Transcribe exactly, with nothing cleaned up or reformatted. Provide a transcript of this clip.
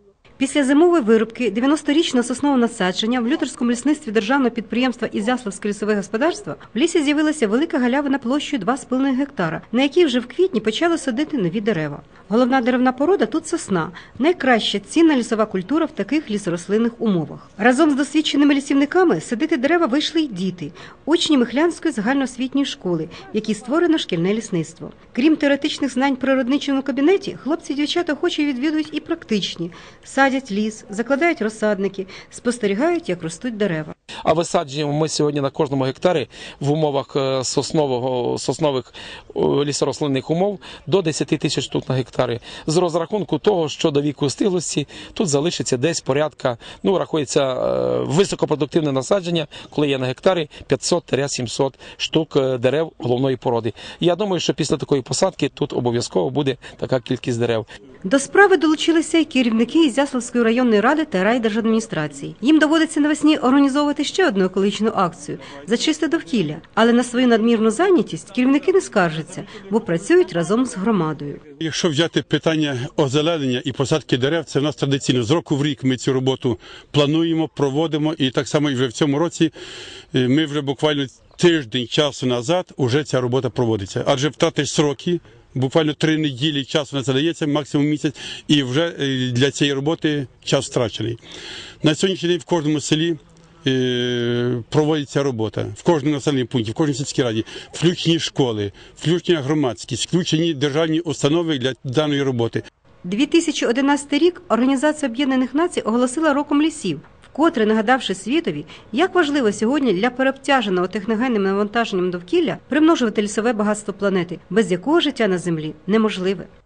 Після зимової вирубки дев'яносторічного соснового насадження в Лютерському лісництві державного підприємства «Ізяславське лісове господарство» в лісі з'явилася велика галявина площею два з половиною гектара, на якій вже в квітні почали садити нові дерева. Головна деревна порода тут сосна – найкраща цінна лісова культура в таких лісорослинних умовах. Разом з досвідченими лісівниками садити дерева вийшли й діти – учні Михлянської загальноосвітньої школи, в якій створено шкільне лісництво. Крім теоретичних знань в природничому кабінеті, хлопці і дівчата охоче відвідують і практичні – садять ліс, закладають розсадники, спостерігають, як ростуть дерева. А висаджуємо ми сьогодні на кожному гектарі в умовах соснового, соснових лісорослинних умов до десяти тисяч штук на гектарі. З розрахунку того, що до віку стиглості тут залишиться десь порядка, ну, рахується високопродуктивне насадження, коли є на гектарі п'ятсот-сімсот штук дерев головної породи. Я думаю, що після такої посадки тут обов'язково буде така кількість дерев. До справи долучилися й керівники Ізяславської районної ради та райдержадміністрації. Їм доводиться навесні організовувати ще одну екологічну акцію – за чисте довкілля. Але на свою надмірну зайнятість керівники не скаржаться, бо працюють разом з громадою. Якщо взяти питання озеленення і посадки дерев, це в нас традиційно. З року в рік ми цю роботу плануємо, проводимо. І так само і вже в цьому році ми вже буквально тиждень часу назад вже ця робота проводиться. Адже втратиш сроки. Буквально три неділі часу на це дається, максимум місяць, і вже для цієї роботи час втрачений. На сьогоднішній день в кожному селі проводиться робота, в кожному населеному пункті, в кожній сільській раді, включені школи, включена громадськість, включені державні установи для даної роботи. дві тисячі одинадцятий рік Організація Об'єднаних Націй оголосила роком лісів, вкотре нагадавши світові, як важливо сьогодні для переобтяженого техногенним навантаженням довкілля примножувати лісове багатство планети, без якого життя на землі неможливе.